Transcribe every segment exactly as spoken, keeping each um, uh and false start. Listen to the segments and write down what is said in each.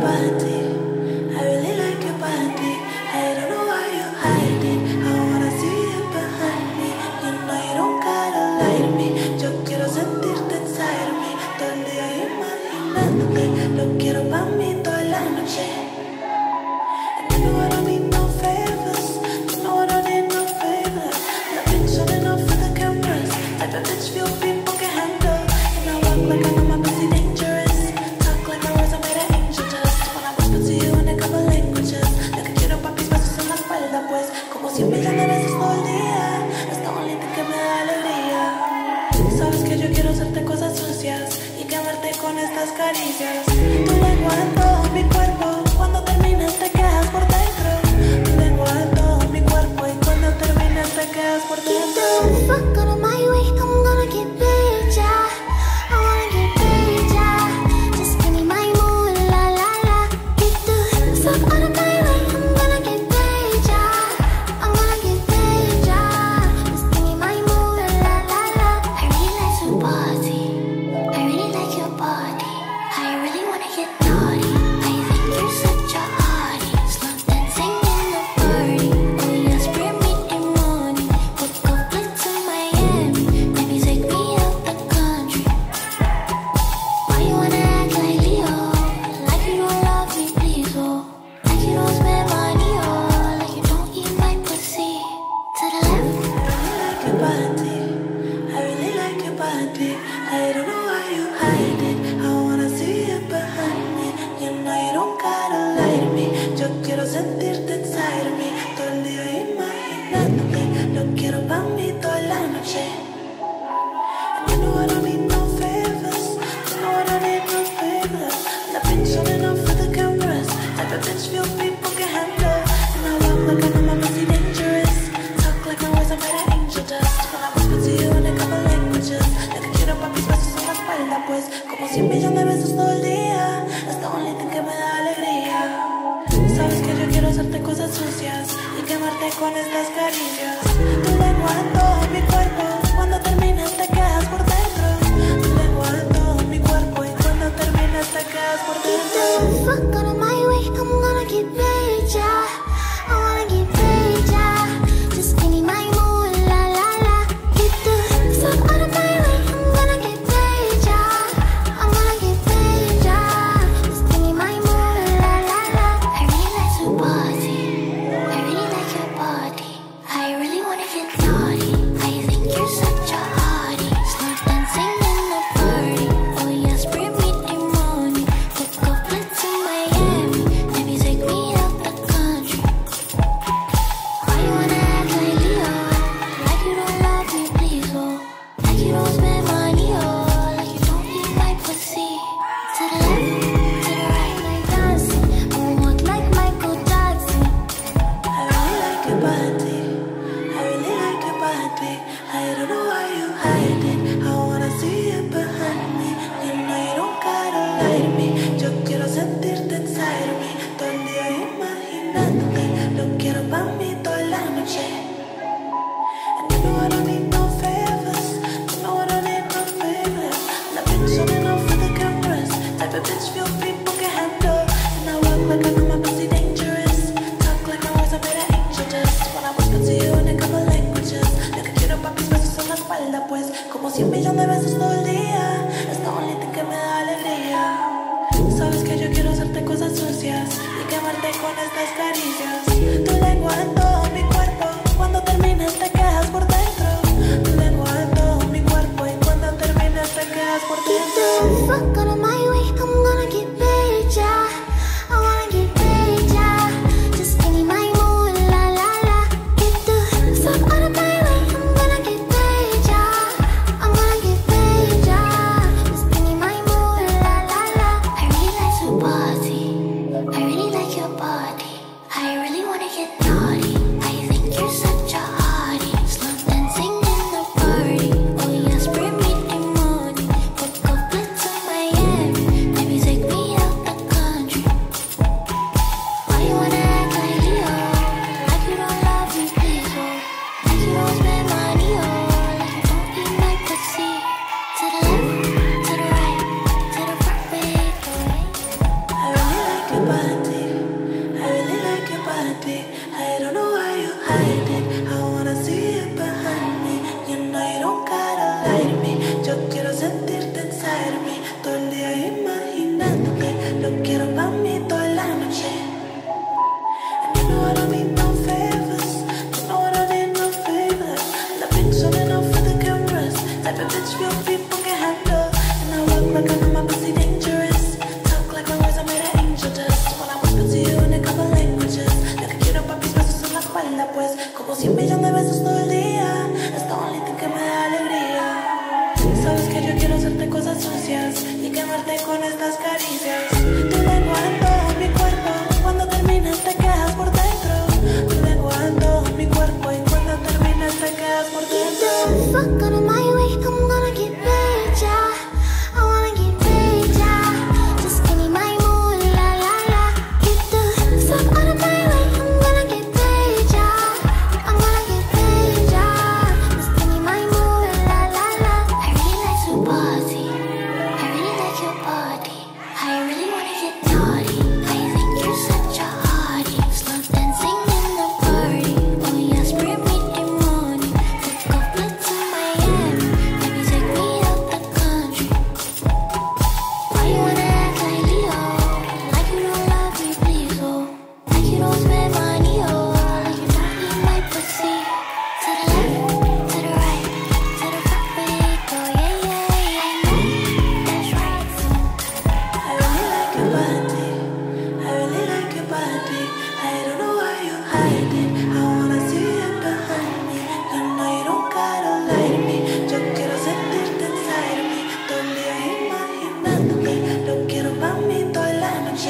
body. I really like your body. I don't know why you hide it. I wanna see it behind me. You know you don't gotta lie to me. Yo quiero sentirte inside of me. Todo el día imaginándote. Lo quiero pa' mí toda la noche. And you know I don't need no favors. You know I don't need no favors. And I've been shutting off for the cameras. Type of bitch few people can handle. And I walk like I know my pussy dangerous. Talk like my words are made of angel dust. When I whisper to you in a couple languages. Lo que quiero pa' mis besos en la espalda pues. Como cien millones de veces todo el día. Es the only thing que me da alegría. Sabes que yo quiero hacerte cosas sucias y quemarte con estas caricias. Tu lengua en todo mi cuerpo. Cuando termines te quedas por dentro. Tu lengua en todo mi cuerpo y cuando termines te quedas por dentro. Fuck out of my way, I'm gonna get paid, yeah. I wanna get paid, yeah. Just give me my mood, la la la. Get the fuck out of my way, I'm gonna get paid, yeah. I'm gonna get paid, yeah. Just give me my mood, la la la. I really like your body. I really like your body. I really wanna get naughty. I think you're such a hottie. Slow dancing in the party. Oh yes, bring me the money. Book a flight to Miami. Maybe take me out the country. Why you wanna act like Leo? Like you don't love me, please, oh. Like you don't spend money, oh. Like you don't eat my pussy. To the left. I really like your body. I really like your body. I don't know why you hide it. I wanna see it behind me. You know you don't gotta lie to me. Yo quiero sentirte inside of me. Todo el día imaginándote. Lo quiero pa' mí toda la noche. And you know I don't need no favors. You know I don't need no favors. And I've been showing off for the cameras. Type of bitch few people can handle. And I walk like I know my pussy dangerous. Talk like my words are made of angel dust. When I whisper to you in a couple languages. Lo que quiero pa' mis besos en la espalda pues. Como cien millones de besos todo el día. Es the only thing que me da alegría. Sabes que yo quiero hacerte cosas sucias y quemarte con estas caricias. Tu lengua en todo mi cuerpo. Cuando termines te quedas por dentro. Tu lengua en todo mi cuerpo y cuando termines te quedas por dentro. Fuck out of my way, I'm gonna get paid, yeah. I wanna get paid, yeah. Just give me my mood, la la la. Get the fuck out of my way, I'm gonna get paid, yeah. I'm gonna get paid, yeah. Just give me my mood, la la la. I really like your body. I really like your body. I really wanna get naughty. I think you're such a hottie. Slow dancing in the party. Oh yes, bring me the money. Book a flight to Miami. body. I really like your body. I don't know why you hide it. I wanna see it behind me. You know you don't gotta lie to me. Yo quiero sentirte inside of me. Todo el día imaginándote. Lo quiero pa' mí toda la noche. And you know I don't need no favors. You know I don't need no favors. The pics on and off for the cameras. Type of bitch few people can handle. And I walk like I know my pussy dangerous. Talk like my words are made of angel dust. When I whisper to you in a couple languages. Lo que quiero papi besos en la espalda pues. Como cien millones de besos todo el día. Es the only thing que me da alegría. Sabes que yo quiero hacerte cosas sucias y quemarte con estas caricias. Tu lengua en todo mi cuerpo. Cuando terminas te quedas por dentro. Tu lengua en todo mi cuerpo y cuando terminas te quedas por dentro. Fuck out of my way, I'm gonna get paid, yeah. I wanna get paid, yeah. Just give me my mood, la la la. Get the fuck out of my way, I'm gonna get paid, yeah. I'm gonna get paid, yeah. Just give me my mood, la la la. I really like your body. I really like your body. I really wanna get naughty. I think you're such a hottie. Slow dancing in the party. Oh yes, bring me the money. Take a flight to Miami. Maybe take me out the country. Why you wanna act like Leo? Like you don't love me, please, oh. Like you don't spend money, oh. Like you don't eat my pussy. To the left, to the right, to the papelito, yeah, yeah, yeah, yeah. That's right. I really like your body. I really like your body. I don't know why you hide it. I wanna see it behind me. You know you don't gotta lie to me. Yo quiero sentirte inside of me. Todo el día imaginándote. Lo quiero pa' mí toda la noche.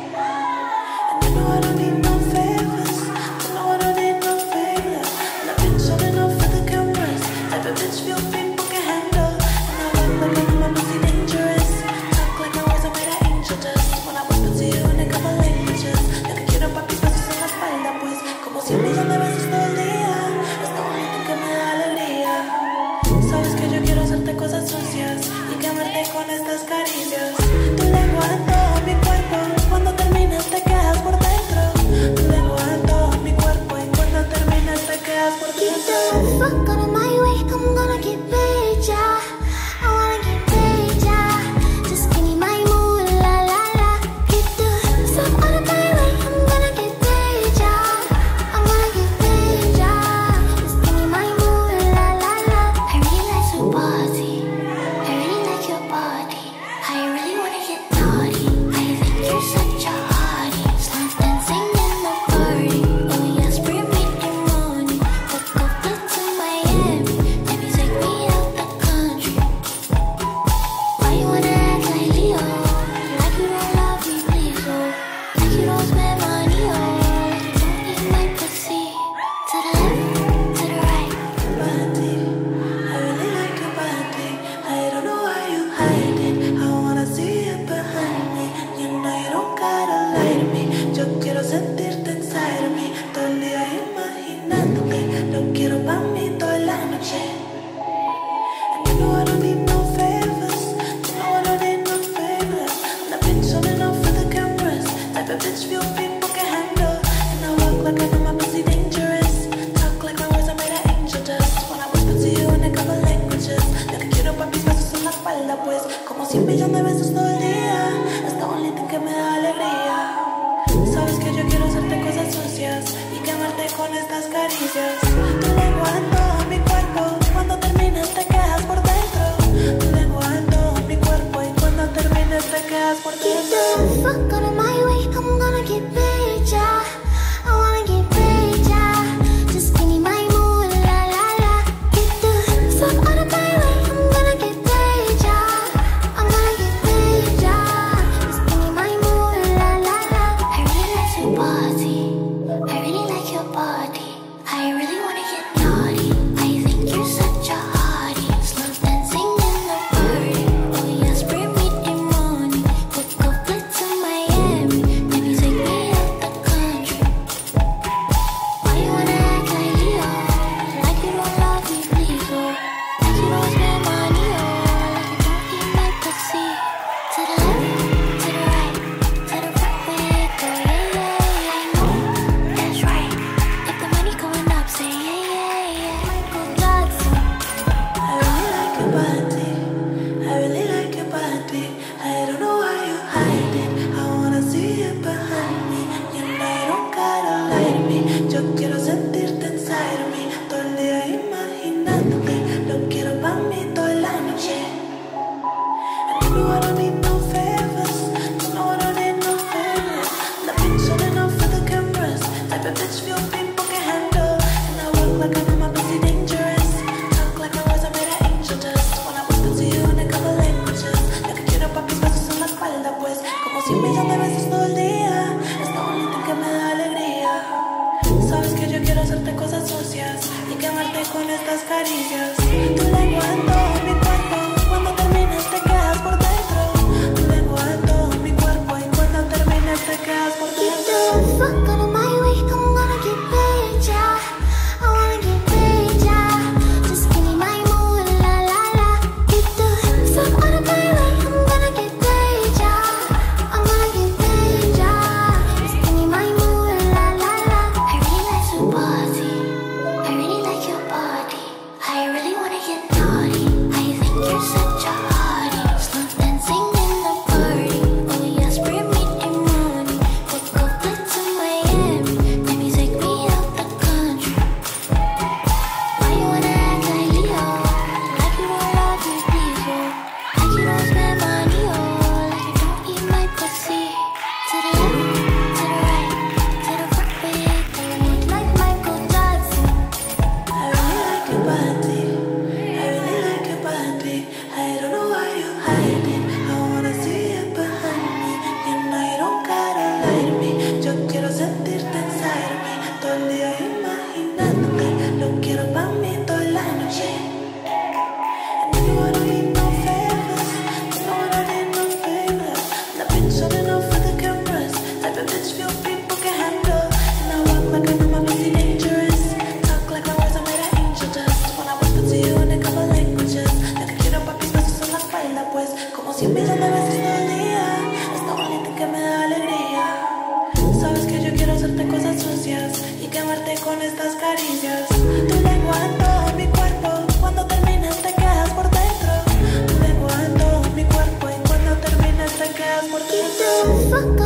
And you know I don't need no favors. You know I don't need no favors. And I've been showing off for the cameras. Type of bitch few people can handle. And I walk like I know my pussy dangerous. Talk like my words are made of angel dust. When I whisper to you in a couple languages. Lo que quiero papi besos en la espalda pues. Como cien millones de besos todo el día. Es the only thing que me da alegría. Sabes que yo quiero hacerte cosas sucias y quemarte con estas caricias. Tu lengua en todo mi cuerpo. Cuando terminas te quedas por dentro. Tu lengua en todo mi cuerpo y cuando terminas te quedas por Get dentro. the fuck out of my way, I'm gonna get paid, yeah. I wanna get paid, yeah. Just give me my mood, la la la. Get the fuck out of my way, I'm gonna get paid, yeah. I'm gonna get paid, yeah. Just give me my mood, la la la. I really like your body. I really like your body. I really wanna get naughty. I think you're such a hottie. Slow dancing in the party. Oh yes, bring me the money. Take a flight to Miami. Maybe take me out the country. Why you wanna act like Leo? Like you don't love me, please, oh. Like you don't spend money, oh. Like you don't eat my pussy. To the left, to the right. Body. I really like your body. I don't know why you hide it. I wanna see it behind me. You know you don't gotta lie to me. Yo quiero sentirte inside of me. Todo el día imaginándote. Lo quiero pa' mí toda la noche. And you know I don't need no favors. You know I don't need no favors. And I've been showing off for the cameras. Type of bitch few people can handle. And I walk like I know my pussy dangerous. Talk like my words are made of angel dust. When I whisper to you in a couple languages. Lo que quiero papi besos en la espalda pues. Como cien millones de besos todo el día. Es the only thing que me da alegría. Sabes que yo quiero hacerte cosas sucias y quemarte con estas caricias. Tu lengua en todo mi cuerpo. Cuando terminas te quedas por dentro. Tu lengua en todo mi cuerpo y cuando terminas te quedas por Get dentro. the fuck out of my way, I'm gonna get paid, yeah. I wanna get paid, yeah. Just give me my mood, la la la. Get the fuck out of my way, I'm gonna get paid, yeah. I'm gonna get paid, yeah. Just give me my mood, la la la. I really like your body. I really like your body. I really wanna get naughty. I think you're such a hottie. Slow dancing in the party. Oh yes, bring me the money. Take a flight to Miami. estas caricias. Tu lengua en todo mi cuerpo, cuando terminas te quedas por dentro. Tu lengua en todo mi cuerpo y cuando terminas te quedas por dentro. Keep the fuck out of my way, I'm gonna get paid, yeah. I wanna get paid, yeah. Just give me my mood, la la la. Keep the fuck out of my way, I'm gonna get paid, yeah. I'm gonna get paid, yeah. Just give me my mood, la la la. I really like your body, I really like your body. I really wanna get naughty. I think you're such a hottie. Slow dancing in the party. Oh yes, bring me the money. Take a flight to Miami. Maybe take me out the country. Why you wanna act like Leo? Like you don't love your people. Like you don't spend money, oh. Like you don't eat my pussy. To the left, to the right, to the front, baby. Like Michael Jackson. I really like your body, I really like your body. I don't know why you hide it, I wanna see it behind me. You know you don't gotta lie to me, yo quiero sentirte inside me. Todo el día imaginándote, lo quiero pa' mí toda la noche. And if you wanna need no favors, you know I don't need no favors. And I've been shutting off for the cameras, type of bitch few people can handle. And I walk like I know my pussy dangerous, talk like my words are made of angel dust. When I whisper to you in a couple languages, lo que quiero pa' mis besos en la espalda, pues como cien millones de veces todo el día. Es lo bonito que me da alegría. Sabes que yo quiero hacerte cosas sucias y quemarte con estas caricias. Tu lengua en todo mi cuerpo, cuando terminas te quedas por dentro. Tu lengua en todo mi cuerpo y cuando terminas te quedas por Keep dentro. the fuck